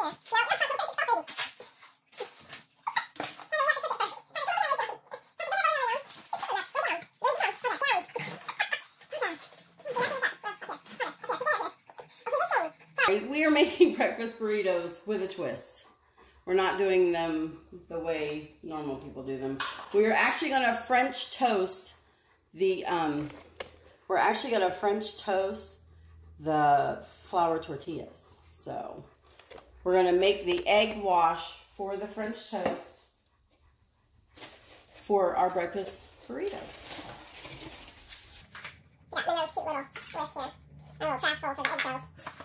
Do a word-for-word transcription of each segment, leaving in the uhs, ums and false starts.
We are making breakfast burritos with a twist. We're not doing them the way normal people do them. We are actually going to French toast the, um, we're actually going to French toast the flour tortillas. So we're going to make the egg wash for the French toast for our breakfast burritos. Got my nice cute little list here. A little trash bowl for the egg shells.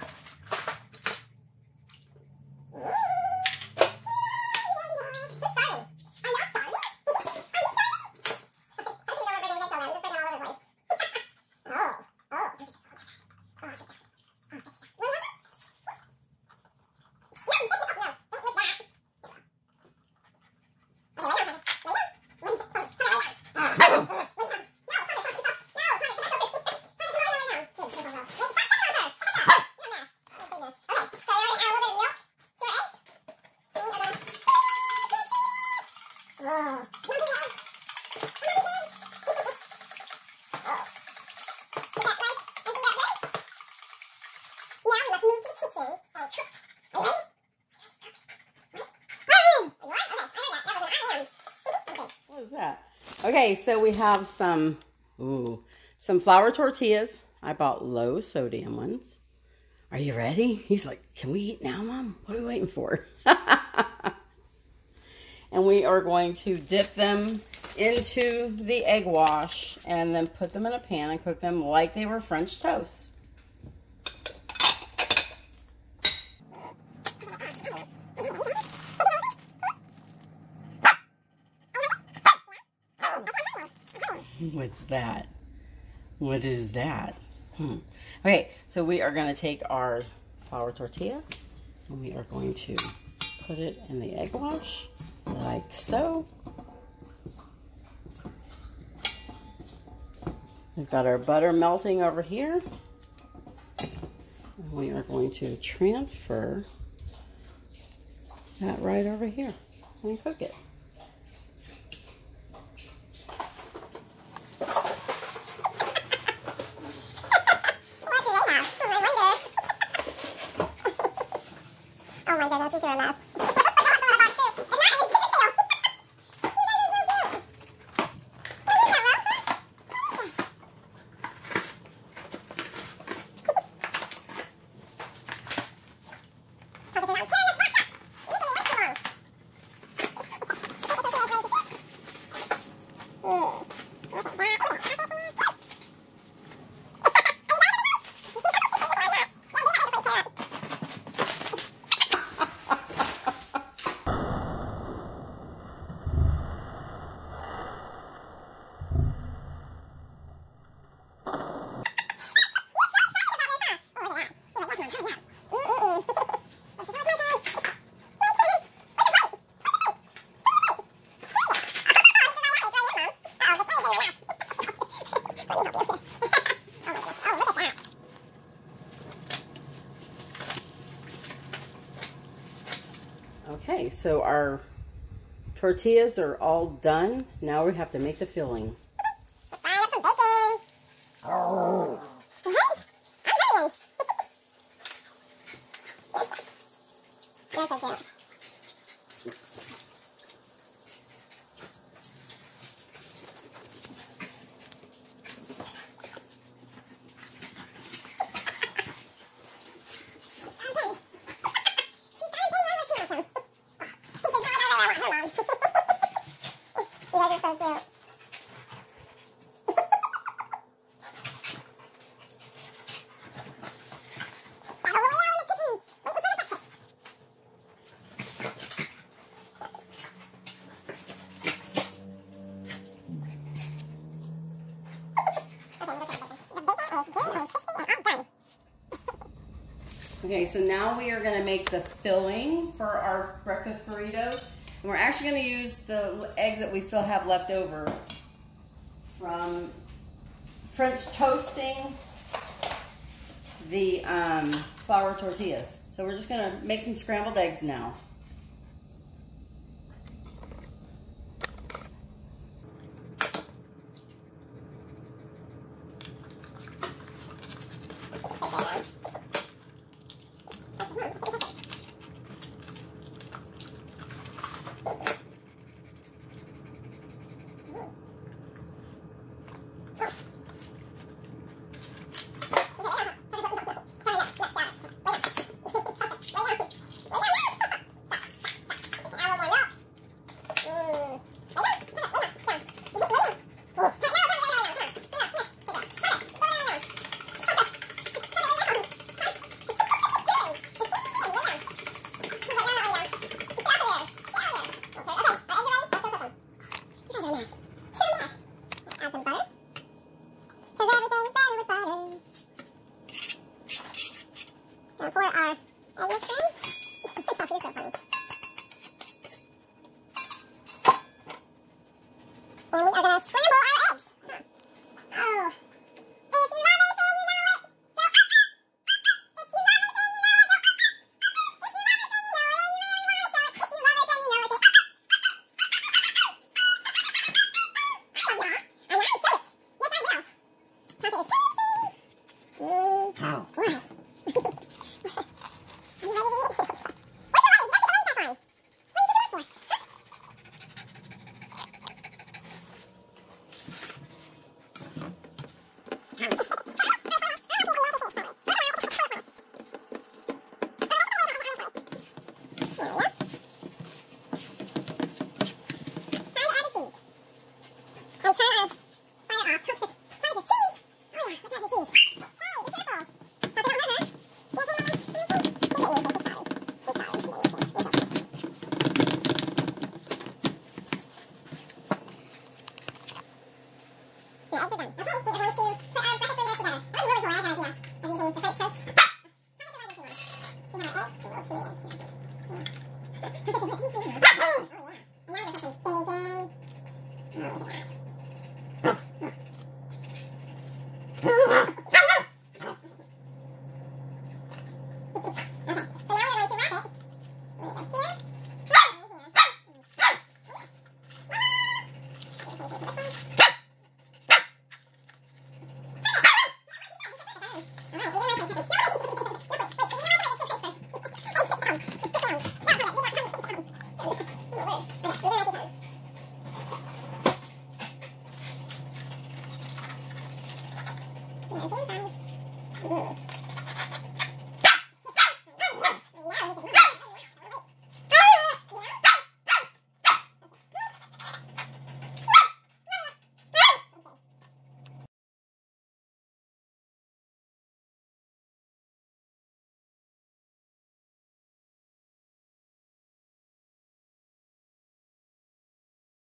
What is that? Okay, so we have some, ooh, some flour tortillas. I bought low sodium ones. Are you ready? He's like, can we eat now, Mom? What are we waiting for? And we are going to dip them into the egg wash and then put them in a pan and cook them like they were French toast. What's that? What is that? Hmm. Okay, so we are going to take our flour tortilla and we are going to put it in the egg wash like so. We've got our butter melting over here. And we are going to transfer that right over here and cook it. Okay, so our tortillas are all done. Now we have to make the filling. Fry up some bacon. Oh. I'm They're so cute. Okay, so now we are going to make the filling for our breakfast burritos. And we're actually going to use the eggs that we still have left over from French toasting the um, flour tortillas. So we're just gonna make some scrambled eggs now. Pour our egg mixture in. You're so funny. And we are going to scramble our eggs. Oh. If you love us and you know it, go. If you love us and you know it, go. If you love us and you know it and you really want to show it, if you love us and you know it, say. I love you all. And I show it. Yes, I will. Papa is crazy. Mm. How? Why? And turn our fire off. Turn this, turn this cheese. Oh yeah, let's have some cheese. Hey, be careful. Pop it on her. Yes, you know. Sorry. Sorry. The eggs are done. Okay, we are going to put our breakfast burritos together. That was really cool. I like that idea of using the French toast. We have our eggs. Oh, two eggs. Oh yeah. And now we're going to put some bacon. Oh, look at that. Ha ha!